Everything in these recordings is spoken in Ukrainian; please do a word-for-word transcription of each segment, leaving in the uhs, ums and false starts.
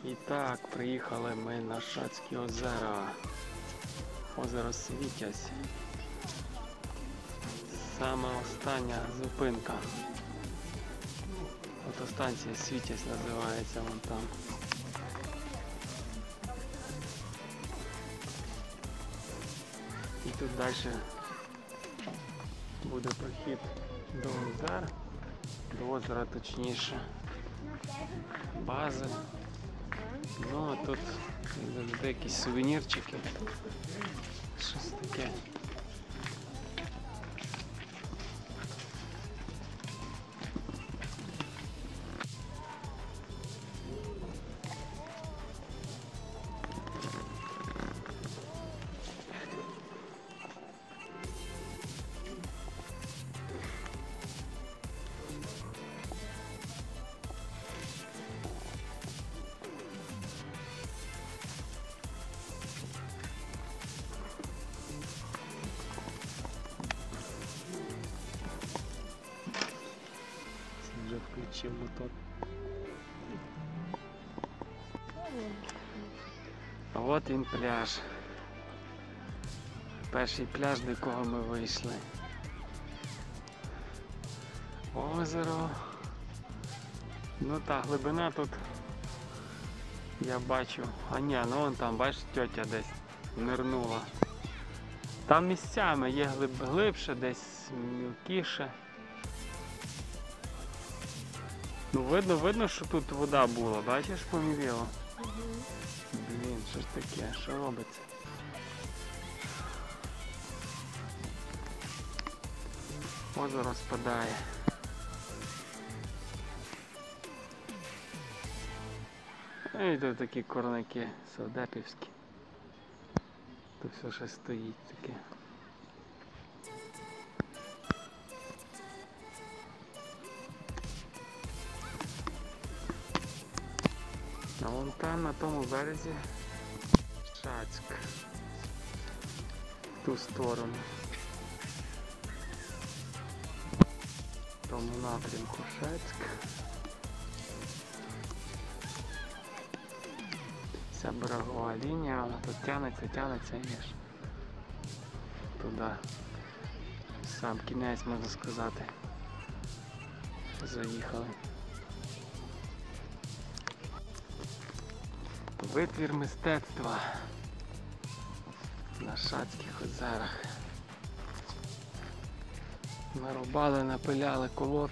І так, приїхали ми на Шацькі озера. Озеро Світязь. Саме остання зупинка. Автостанція Світязь називається вон там. І тут далі буде прохід до озер, до озера точніше, бази. Ну а тут завжди якісь сувенірчики, щось таке. Вже включив мотор. А от він пляж. Перший пляж, до якого ми вийшли. Озеро. Ну та глибина тут я бачу. А ні, ну вон там, бачиш, тьотя десь нирнула. Там місцями є глиб... глибше, десь мілкіше. Ну видно, видно, що тут вода була, бачиш, поміліло? Угу. Блін, що ж таке, що робиться? Озеро спадає. І тут такі корники совдепівські. Тут все ще стоїть таке. А вон там, на тому березі, Шацьк. В ту сторону. В тому напрямку Шацьк. Ця берегова лінія, вона тут тянеться, тянеться і ж туди. Сам кінець, можна сказати. Заїхали. Витвір мистецтва на Шацьких озерах. Нарубали, напиляли колод.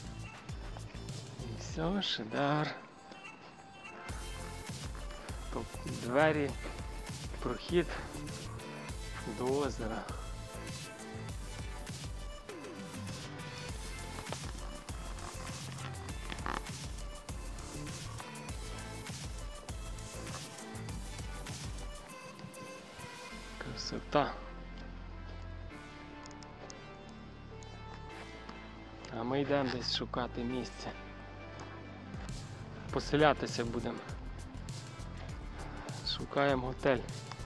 І все, шедевр. Тут двері, прохід до озера. Красота. А ми йдемо десь шукати місце. Поселятися будемо. Шукаємо готель.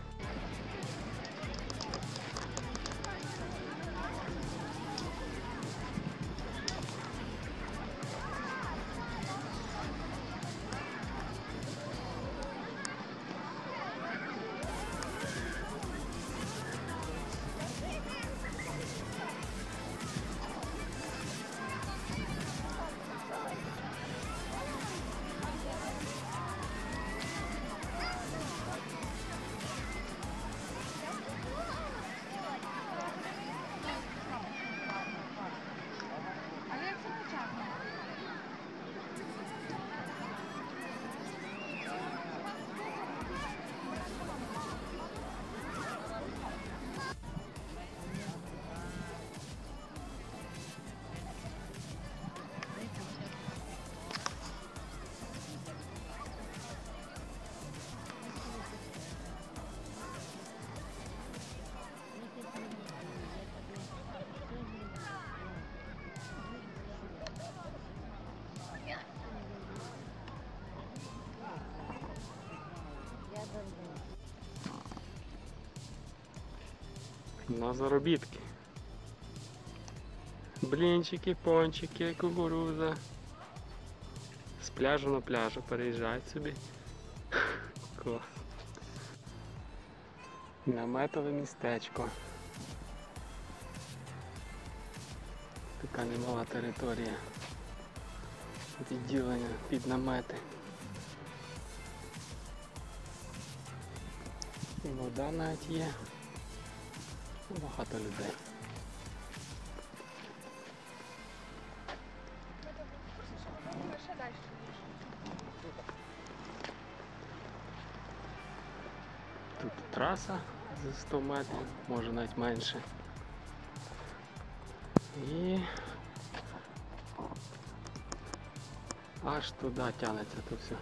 На заробітки. Блінчики, пончики, кукурудза. З пляжу на пляжу переїжджають собі. Клас. Наметове містечко. Така немала територія. Відділення під намети. І вода навіть є. Багато людей. Тут траса за сто метрів, може навіть менше. І аж туди тягнеться тут все.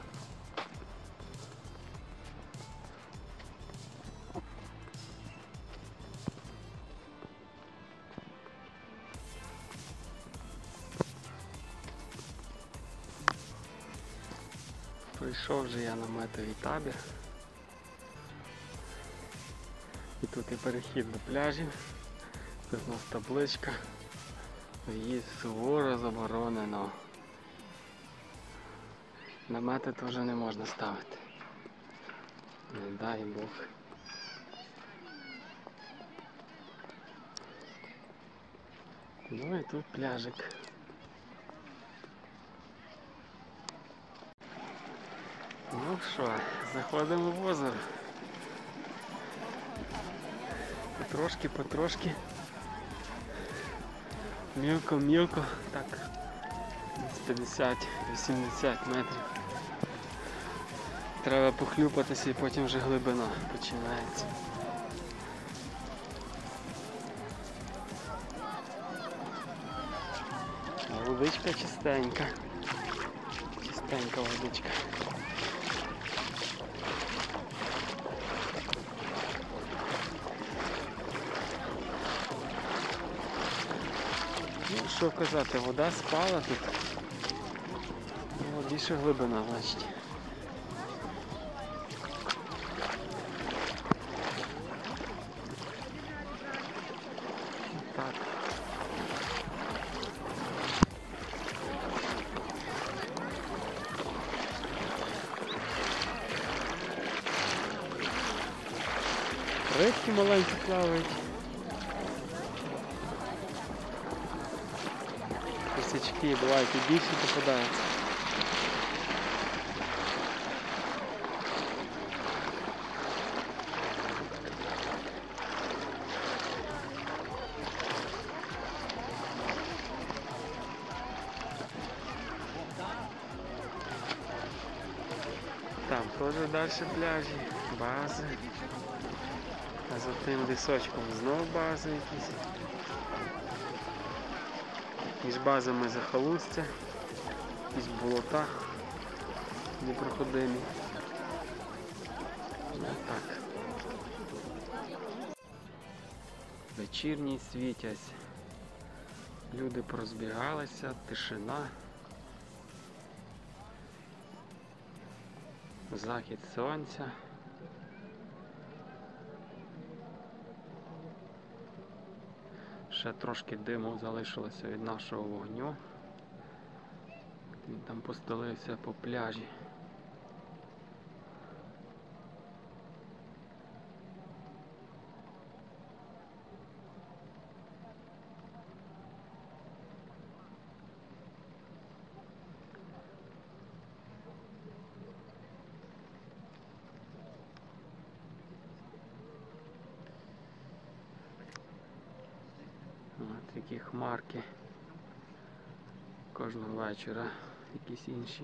Прийшов вже я на наметовий табір. І тут і перехід до пляжів. Тут у нас табличка. В'їзд суворо заборонено. Намети теж не можна ставити. Не дай Бог. Ну і тут пляжик. Ну що, заходимо в озеро. Потрошки, потрошки. Мілко-мілко, так, п'ятдесят-вісімдесят метрів. Треба похлюпатися і потім вже глибина починається. Водичка чистенька. Чистенька водичка. Ну, що казати, вода спала тут. Ну, більше глибина, бачите. Так. Рибки маленькі плавають. Косячки бувають і більше попадаються. Там теж далі пляжі, бази. А за тим лісочком знов бази якісь. Між базами захолустя, якісь болота непроходимі. Так. Вечірній світязь. Люди порозбігалися, тишина. Захід сонця. Ще трошки диму залишилося від нашого вогню. Він там постелився по пляжі. Ось такі хмарки. Кожного вечора якісь інші.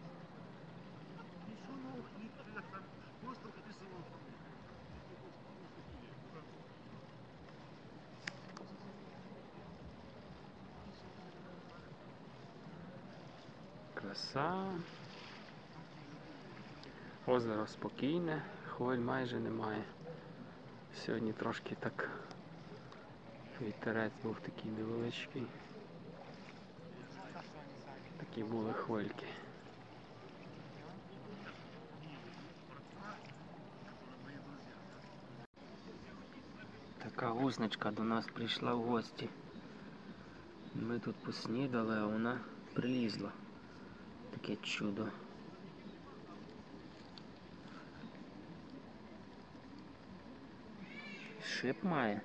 Краса. Озеро спокійне, хвиль майже немає. Сьогодні трошки так вітерець був такий невеличкий. Такі були хвильки. Така гусничка до нас прийшла в гості. Ми тут поснідали, а вона прилізла. Таке чудо. шип має.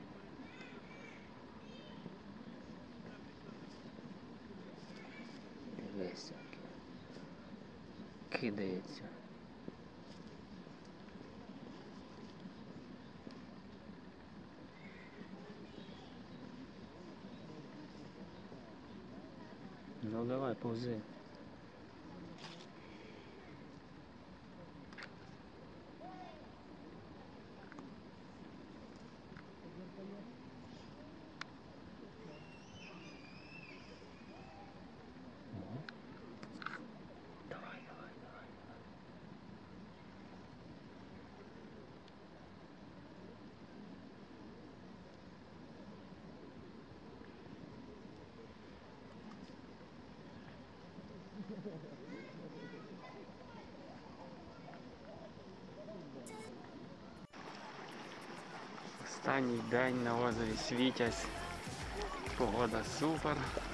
Дивись, який. Кидається. Ну давай, повзи. Давай, давай, давай. Останній день на озері Світязь. Погода супер.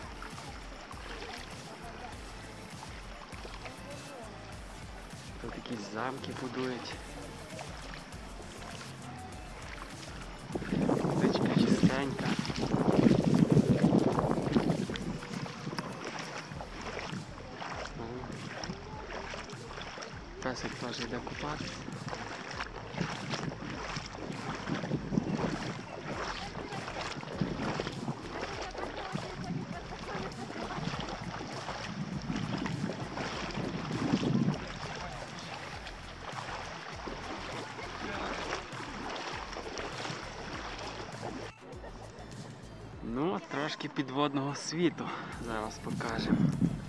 Тут якісь замки будують. Водичка чистенька. Песик теж йде купатися. Ну, трошки підводного світу зараз покажемо.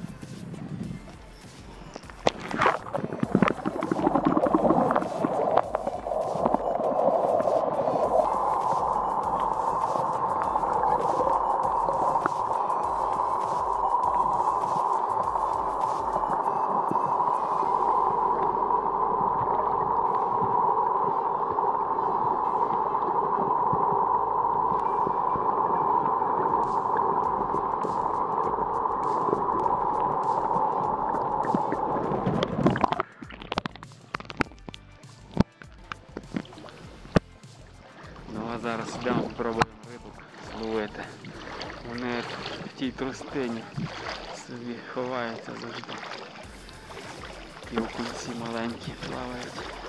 Зараз йдемо, спробуємо рибу зловити. Вони в тій тростині собі ховаються завжди. І окунці маленькі плавають.